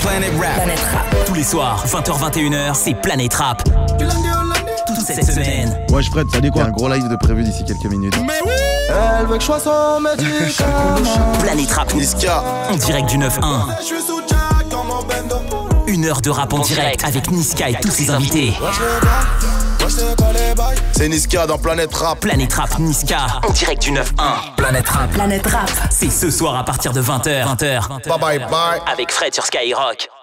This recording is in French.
Planet Rap. Planète Rap. Tous les soirs, 20h-21h, c'est Planète Rap. Toute cette semaine. Wesh Fred, ça dit Il y quoi? a un gros live de prévu d'ici quelques minutes. Mais oui. Elle veut que je sois son médicament. Planète Rap. Niska. En direct du 9-1. Je suis sous Jack dans mon bendo. 1 heure de rap en direct avec Niska et tous ses invités. Moi je sais pas les bails. C'est Niska dans Planète Rap. Planète Rap Niska en direct du 9-1. Planète Rap. Planète Rap. C'est ce soir à partir de 20h. Bye bye bye. Avec Fred sur Skyrock.